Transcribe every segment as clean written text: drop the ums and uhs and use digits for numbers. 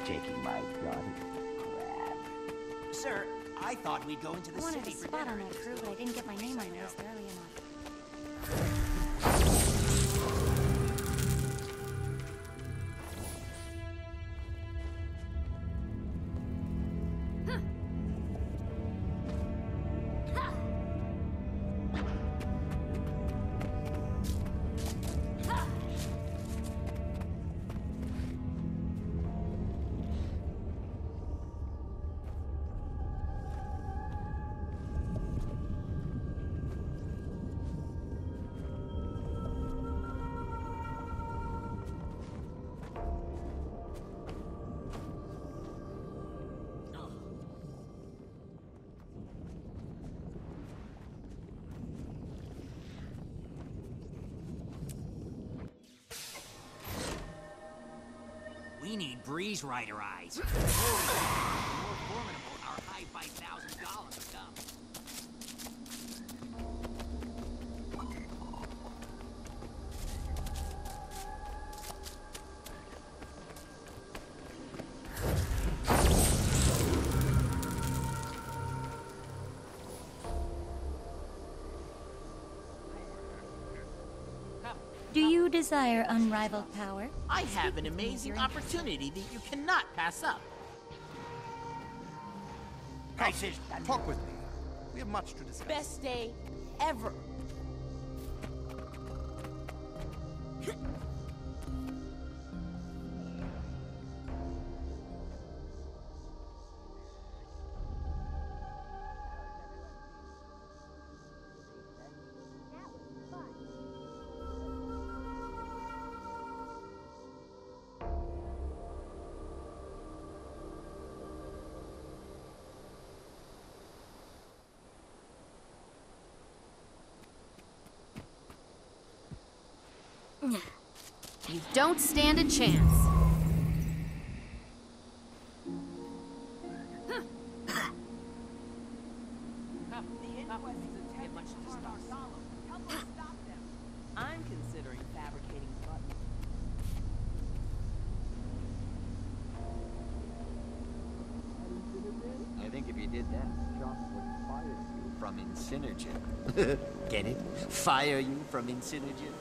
taking my daughter's crap. Sir, I thought we'd go into the I wanted a city for spot on dinner. that crew, but I didn't get my name on the list early enough. We need Breeze Rider eyes. The more formidable our high $5,000 become. Do you desire unrivaled power? I have an amazing opportunity that you cannot pass up. Hey, talk with me. We have much to discuss. Best day ever. You don't stand a chance. I'm considering fabricating buttons. I think if you did that, Jock would fire you from Insinogen. Get it? Fire you from Insinogen?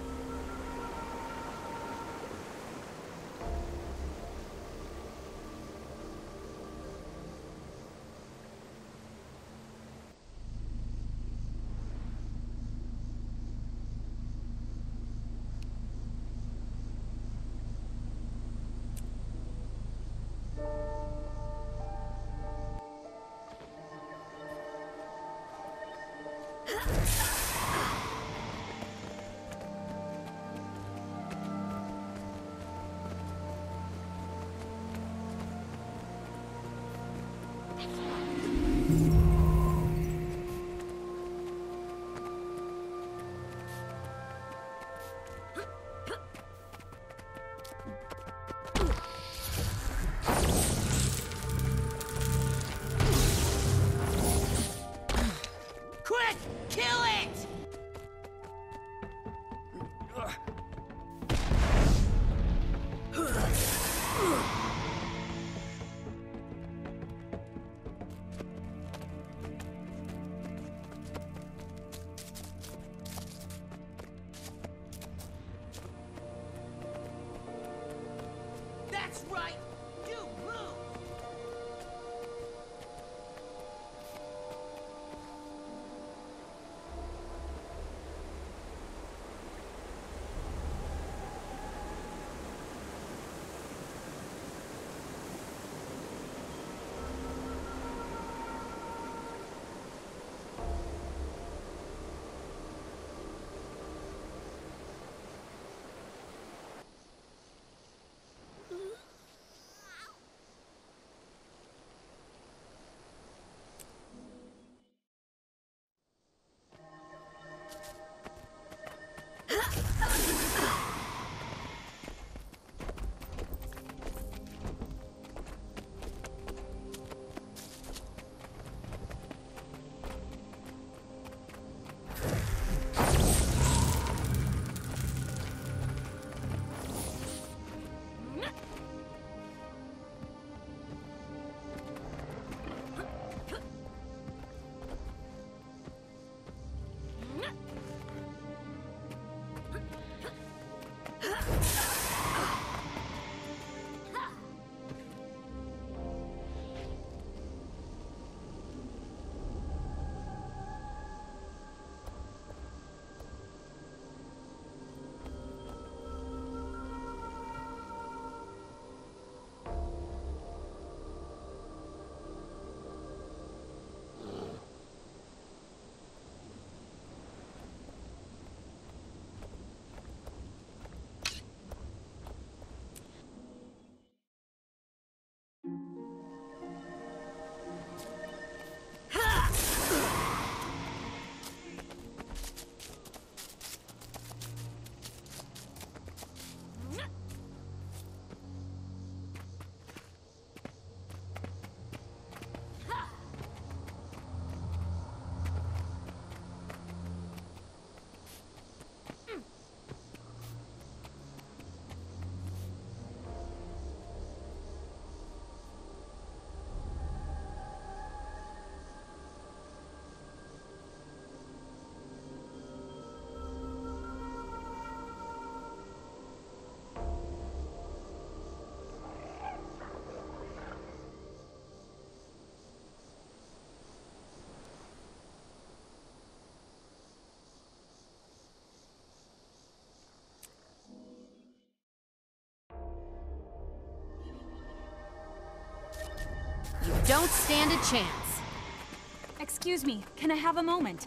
Quick! Kill it! That's right! You move! Don't stand a chance. Excuse me, can I have a moment?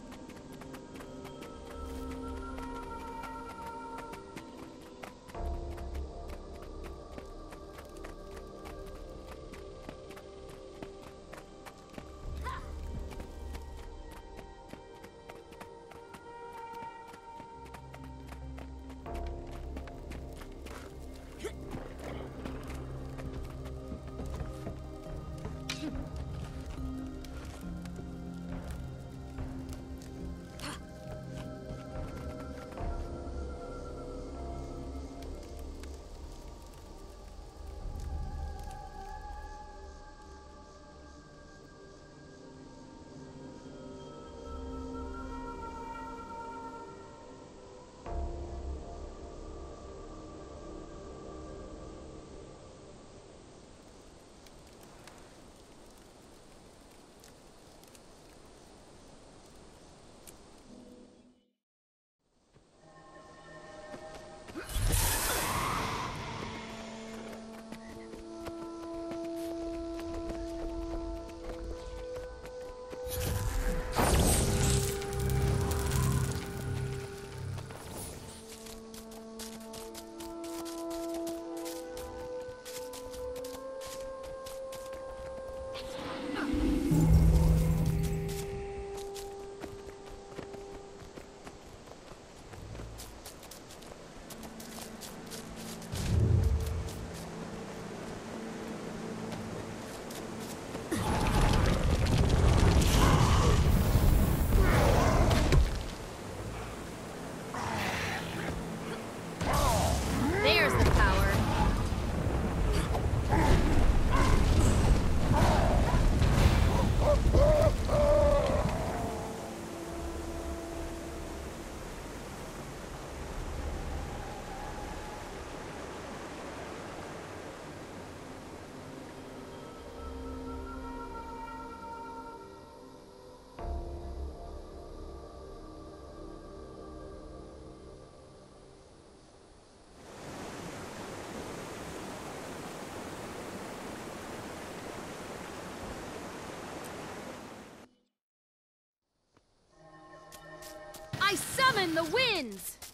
There's the power. I summon the winds!